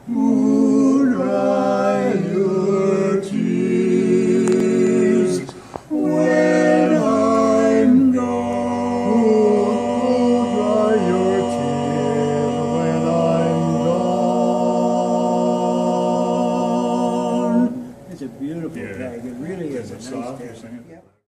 Who dry your tears when I'm gone? Who dry your tears when I'm gone? It's a beautiful tag. It really is a nice tag.